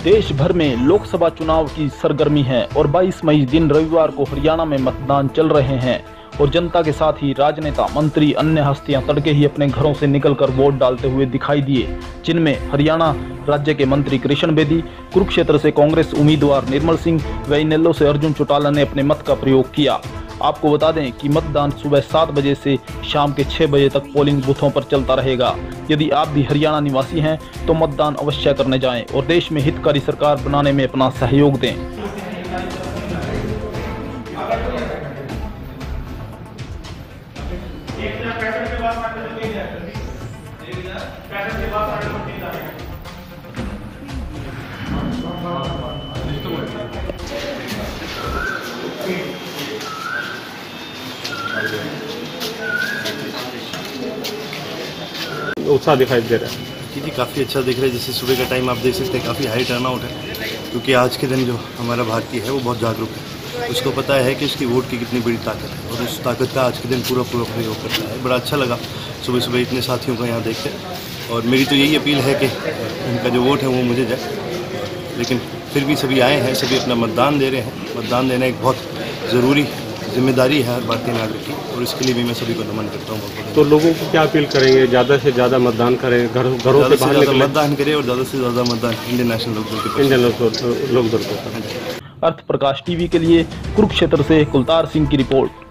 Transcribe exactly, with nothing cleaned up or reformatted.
देश भर में लोकसभा चुनाव की सरगर्मी है और बाईस मई दिन रविवार को हरियाणा में मतदान चल रहे हैं और जनता के साथ ही राजनेता, मंत्री, अन्य हस्तियां तड़के ही अपने घरों से निकलकर वोट डालते हुए दिखाई दिए, जिनमें हरियाणा राज्य के मंत्री कृष्ण बेदी, कुरुक्षेत्र से कांग्रेस उम्मीदवार निर्मल सिंह व इनेलो से अर्जुन चौटाला ने अपने मत का प्रयोग किया। आपको बता दें कि मतदान सुबह सात बजे से शाम के छह बजे तक पोलिंग बूथों पर चलता रहेगा। यदि आप भी हरियाणा निवासी हैं तो मतदान अवश्य करने जाएं और देश में हितकारी सरकार बनाने में अपना सहयोग दें। उत्साह दिखाई दे रहा है जी जी काफ़ी अच्छा दिख रहा है। जैसे सुबह का टाइम आप देख सकते हैं, काफ़ी हाई टर्न आउट है, क्योंकि आज के दिन जो हमारा भारतीय है वो बहुत जागरूक है। उसको पता है कि उसकी वोट की कितनी बड़ी ताकत है और उस ताकत का आज के दिन पूरा पूरा प्रयोग करता है। बड़ा अच्छा लगा सुबह सुबह इतने साथियों को यहाँ देख के, और मेरी तो यही अपील है कि इनका जो वोट है वो मुझे जाए, लेकिन फिर भी सभी आए हैं, सभी अपना मतदान दे रहे हैं। मतदान देना एक बहुत ज़रूरी जिम्मेदारी है हर भारतीय नागरिक की, और इसके लिए भी मैं सभी को नमन करता हूँ। तो लोगों को क्या अपील करेंगे? ज़्यादा से ज़्यादा मतदान करें, घर घरों से बाहर निकलें, मतदान करें और ज़्यादा से ज़्यादा मतदान इंडियन नेशनल लोकदल के इंडियन लोकदल को। अर्थ प्रकाश टीवी के लिए कुरुक्षेत्र से कुलतार सिंह की रिपोर्ट।